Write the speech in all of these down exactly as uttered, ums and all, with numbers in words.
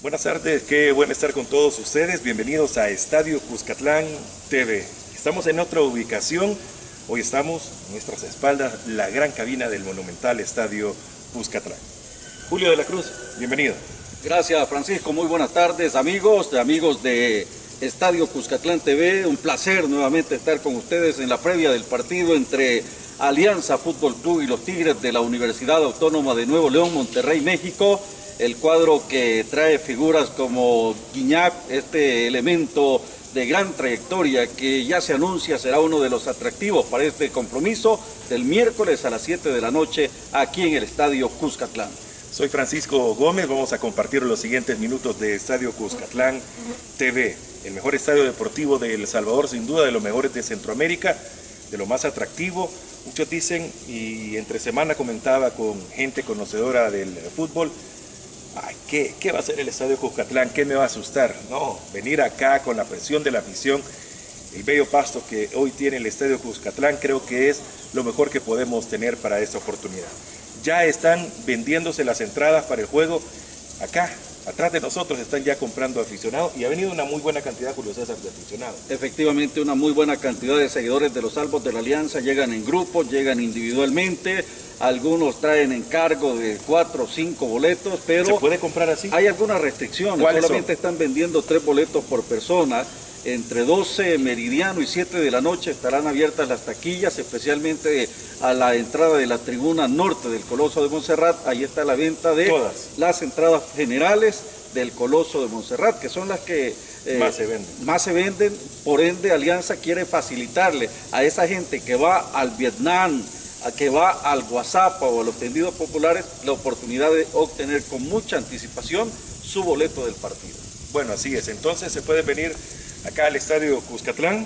Buenas tardes, qué bueno estar con todos ustedes. Bienvenidos a Estadio Cuscatlán T V. Estamos en otra ubicación. Hoy estamos a nuestras espaldas, la gran cabina del monumental Estadio Cuscatlán. Julio de la Cruz, bienvenido. Gracias, Francisco. Muy buenas tardes, amigos, amigos de Estadio Cuscatlán T V. Un placer nuevamente estar con ustedes en la previa del partido entre Alianza Fútbol Club y los Tigres de la Universidad Autónoma de Nuevo León, Monterrey, México. El cuadro que trae figuras como Guiñac, este elemento de gran trayectoria que ya se anuncia será uno de los atractivos para este compromiso del miércoles a las siete de la noche aquí en el Estadio Cuscatlán. Soy Francisco Gómez, vamos a compartir los siguientes minutos de Estadio Cuscatlán T V, el mejor estadio deportivo de El Salvador, sin duda de los mejores de Centroamérica, de lo más atractivo. Muchos dicen, y entre semana comentaba con gente conocedora del fútbol, ay, ¿qué, ¿qué va a hacer el Estadio Cuscatlán? ¿Qué me va a asustar? No, venir acá con la presión de la afición, el bello pasto que hoy tiene el Estadio Cuscatlán, creo que es lo mejor que podemos tener para esta oportunidad. Ya están vendiéndose las entradas para el juego. Acá, atrás de nosotros, están ya comprando aficionados y ha venido una muy buena cantidad, Julio César, de aficionados. Efectivamente, una muy buena cantidad de seguidores de los Salvos de la Alianza. Llegan en grupos, llegan individualmente. Algunos traen encargo de cuatro o cinco boletos, pero ¿se puede comprar así? Hay algunas restricciones. Solamente son? Están vendiendo tres boletos por persona. Entre doce meridiano y siete de la noche estarán abiertas las taquillas, especialmente a la entrada de la tribuna norte del Coloso de Montserrat. Ahí está la venta de todas las entradas generales del Coloso de Montserrat, que son las que eh, más se venden. Más se venden. Por ende, Alianza quiere facilitarle a esa gente que va al Vietnam, a que va al WhatsApp o a los tendidos populares, la oportunidad de obtener con mucha anticipación su boleto del partido. Bueno, así es. Entonces se puede venir acá al Estadio Cuscatlán,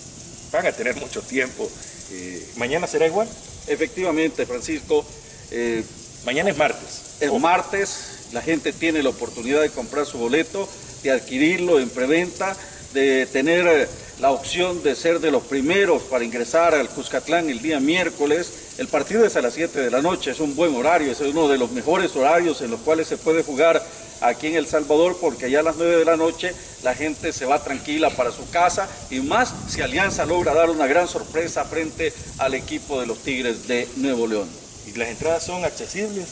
van a tener mucho tiempo. Eh, ¿Mañana será igual? Efectivamente, Francisco. Eh, mañana es martes. Es martes, la gente tiene la oportunidad de comprar su boleto, de adquirirlo en preventa, de tener la opción de ser de los primeros para ingresar al Cuscatlán el día miércoles. El partido es a las siete de la noche, es un buen horario, es uno de los mejores horarios en los cuales se puede jugar aquí en El Salvador, porque ya a las nueve de la noche la gente se va tranquila para su casa, y más si Alianza logra dar una gran sorpresa frente al equipo de los Tigres de Nuevo León. ¿Y las entradas son accesibles?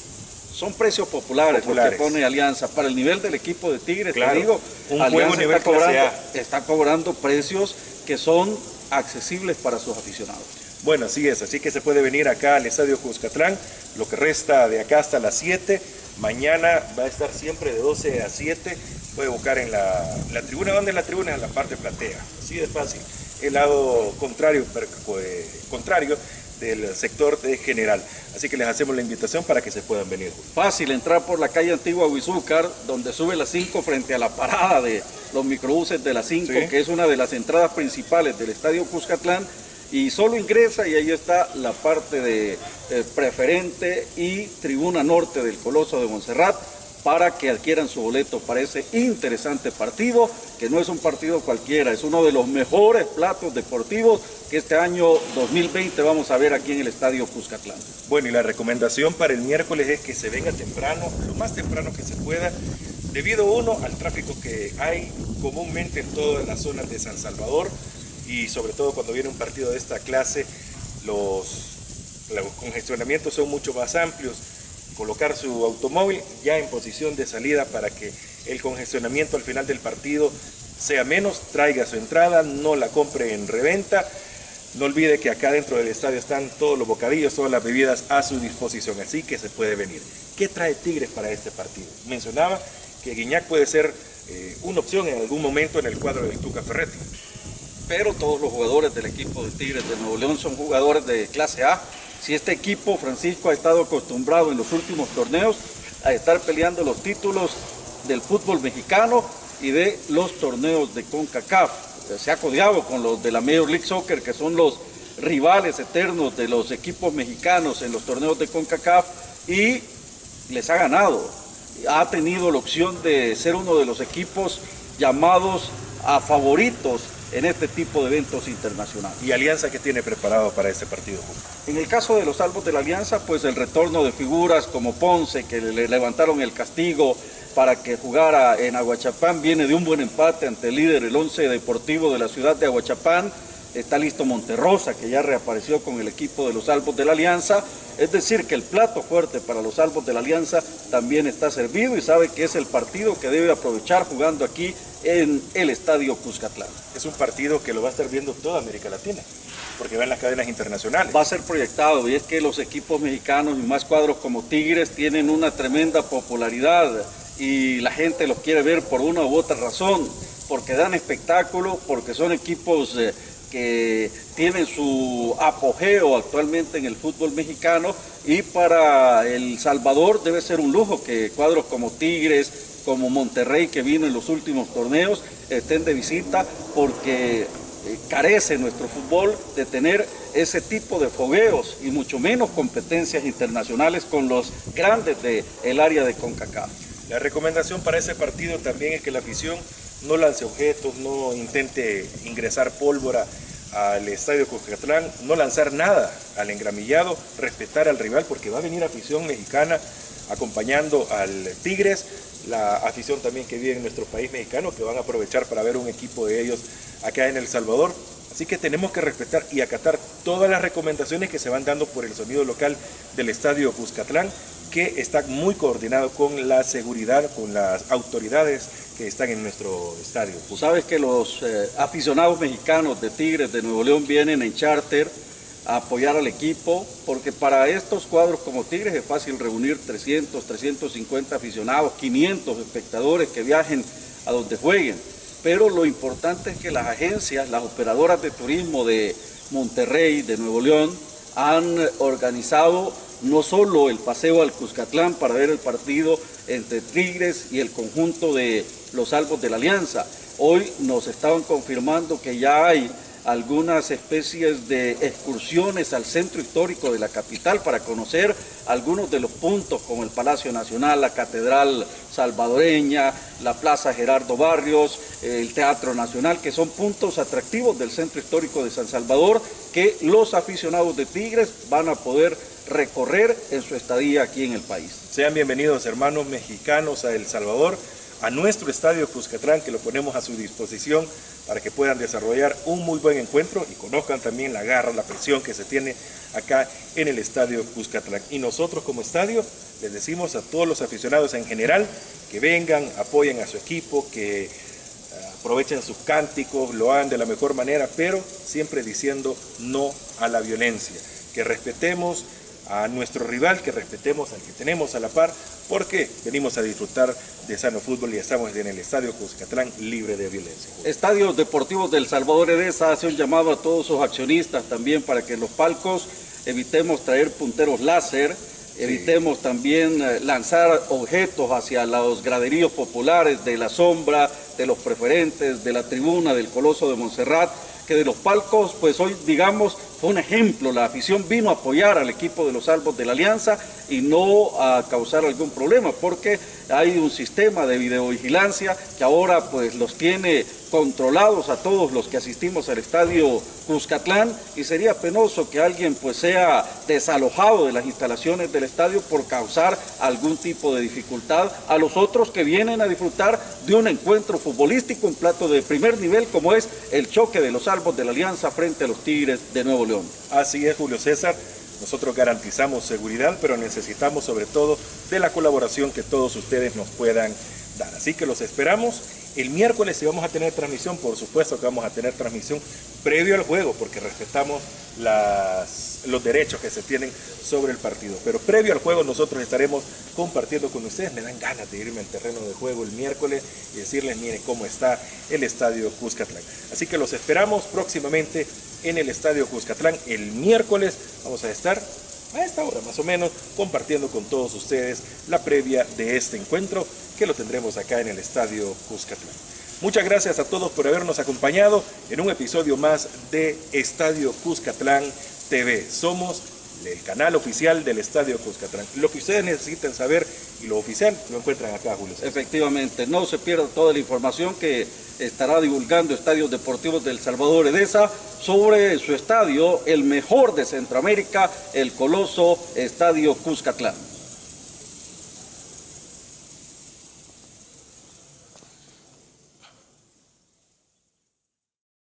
Son precios populares, populares. Porque pone Alianza. Para el nivel del equipo de Tigres, claro, te digo, un Alianza juego nivel está, cobrando, A. está cobrando precios que son accesibles para sus aficionados. Bueno, así es, así que se puede venir acá al Estadio Cuscatlán, lo que resta de acá hasta las siete, mañana va a estar siempre de doce a siete, puede buscar en la, la tribuna. ¿Dónde es la tribuna? En la parte platea, así de fácil, el lado contrario, contrario del sector de General. Así que les hacemos la invitación para que se puedan venir. Fácil entrar por la calle Antigua Huizúcar, donde sube la cinco frente a la parada de los microbuses de la cinco, sí, que es una de las entradas principales del Estadio Cuscatlán, y solo ingresa y ahí está la parte de eh, preferente y tribuna norte del Coloso de Montserrat, para que adquieran su boleto para ese interesante partido, que no es un partido cualquiera, es uno de los mejores platos deportivos que este año dos mil veinte vamos a ver aquí en el Estadio Cuscatlán. Bueno, y la recomendación para el miércoles es que se venga temprano, lo más temprano que se pueda, debido uno al tráfico que hay comúnmente en todas las zonas de San Salvador, y sobre todo cuando viene un partido de esta clase, los, los congestionamientos son mucho más amplios. Colocar su automóvil ya en posición de salida para que el congestionamiento al final del partido sea menos, traiga su entrada, no la compre en reventa. No olvide que acá dentro del estadio están todos los bocadillos, todas las bebidas a su disposición, así que se puede venir. ¿Qué trae Tigres para este partido? Mencionaba que Guiñac puede ser eh, una opción en algún momento en el cuadro del Tuca Ferretti. Pero todos los jugadores del equipo de Tigres de Nuevo León son jugadores de clase A. Si este equipo, Francisco, ha estado acostumbrado en los últimos torneos a estar peleando los títulos del fútbol mexicano y de los torneos de CONCACAF. Se ha codeado con los de la Major League Soccer, que son los rivales eternos de los equipos mexicanos en los torneos de CONCACAF, y les ha ganado. Ha tenido la opción de ser uno de los equipos llamados a favoritos en este tipo de eventos internacionales. ¿Y Alianza qué tiene preparado para este partido? En el caso de los Salvos de la Alianza, pues el retorno de figuras como Ponce, que le levantaron el castigo para que jugara en Aguachapán, viene de un buen empate ante el líder, el Once Deportivo de la ciudad de Aguachapán. Está listo Monterrosa, que ya reapareció con el equipo de los Salvos de la Alianza. Es decir, que el plato fuerte para los Salvos de la Alianza también está servido y sabe que es el partido que debe aprovechar jugando aquí en el Estadio Cuscatlán. Es un partido que lo va a estar viendo toda América Latina, porque va en las cadenas internacionales. Va a ser proyectado, y es que los equipos mexicanos y más cuadros como Tigres tienen una tremenda popularidad y la gente los quiere ver por una u otra razón, porque dan espectáculo, porque son equipos eh, que tienen su apogeo actualmente en el fútbol mexicano, y para El Salvador debe ser un lujo que cuadros como Tigres, como Monterrey, que vino en los últimos torneos, estén de visita, porque eh, carece nuestro fútbol de tener ese tipo de fogueos y mucho menos competencias internacionales con los grandes del área de CONCACAF. La recomendación para ese partido también es que la afición no lance objetos, no intente ingresar pólvora al Estadio Cuscatlán, no lanzar nada al engramillado, respetar al rival, porque va a venir afición mexicana acompañando al Tigres, la afición también que vive en nuestro país mexicano, que van a aprovechar para ver un equipo de ellos acá en El Salvador. Así que tenemos que respetar y acatar todas las recomendaciones que se van dando por el sonido local del Estadio Cuscatlán, que está muy coordinado con la seguridad, con las autoridades que están en nuestro estadio. Tú sabes que los eh, aficionados mexicanos de Tigres de Nuevo León vienen en charter a apoyar al equipo, porque para estos cuadros como Tigres es fácil reunir trescientos, trescientos cincuenta aficionados, quinientos espectadores que viajen a donde jueguen. Pero lo importante es que las agencias, las operadoras de turismo de Monterrey, de Nuevo León, han organizado no solo el paseo al Cuscatlán para ver el partido entre Tigres y el conjunto de los Salvos de la Alianza. Hoy nos estaban confirmando que ya hay algunas especies de excursiones al centro histórico de la capital para conocer algunos de los puntos como el Palacio Nacional, la Catedral Salvadoreña, la Plaza Gerardo Barrios, el Teatro Nacional, que son puntos atractivos del centro histórico de San Salvador que los aficionados de Tigres van a poder recorrer en su estadía aquí en el país. Sean bienvenidos, hermanos mexicanos, a El Salvador, a nuestro Estadio Cuscatlán, que lo ponemos a su disposición para que puedan desarrollar un muy buen encuentro y conozcan también la garra, la presión que se tiene acá en el Estadio Cuscatlán. Y nosotros como estadio les decimos a todos los aficionados en general que vengan, apoyen a su equipo, que aprovechen sus cánticos, lo hagan de la mejor manera, pero siempre diciendo no a la violencia, que respetemos a nuestro rival, que respetemos al que tenemos a la par, porque venimos a disfrutar de sano fútbol y estamos en el Estadio Cuscatlán libre de violencia. Estadios Deportivos del Salvador Edesa hace un llamado a todos sus accionistas también para que en los palcos evitemos traer punteros láser, sí. evitemos también lanzar objetos hacia los graderíos populares de la sombra, de los preferentes, de la tribuna, del Coloso de Montserrat, que de los palcos, pues hoy digamos fue un ejemplo, la afición vino a apoyar al equipo de los Salvos de la Alianza y no a causar algún problema, porque hay un sistema de videovigilancia que ahora pues los tiene controlados a todos los que asistimos al Estadio Cuscatlán, y sería penoso que alguien pues sea desalojado de las instalaciones del estadio por causar algún tipo de dificultad a los otros que vienen a disfrutar de un encuentro futbolístico, un plato de primer nivel como es el choque de los Salvos de la Alianza frente a los Tigres de Nuevo León. Así es, Julio César. Nosotros garantizamos seguridad, pero necesitamos sobre todo de la colaboración que todos ustedes nos puedan dar. Así que los esperamos el miércoles. Si vamos a tener transmisión, por supuesto que vamos a tener transmisión previo al juego, porque respetamos las, los derechos que se tienen sobre el partido. Pero previo al juego nosotros estaremos compartiendo con ustedes. Me dan ganas de irme al terreno de juego el miércoles y decirles, miren cómo está el Estadio Cuscatlán. Así que los esperamos próximamente en el Estadio Cuscatlán. El miércoles vamos a estar a esta hora más o menos compartiendo con todos ustedes la previa de este encuentro, que lo tendremos acá en el Estadio Cuscatlán. Muchas gracias a todos por habernos acompañado en un episodio más de Estadio Cuscatlán T V. Somos el canal oficial del Estadio Cuscatlán. Lo que ustedes necesitan saber y lo oficial lo encuentran acá, Julio. Efectivamente, no se pierda toda la información que estará divulgando Estadios Deportivos del Salvador Edesa sobre su estadio, el mejor de Centroamérica, el Coloso Estadio Cuscatlán.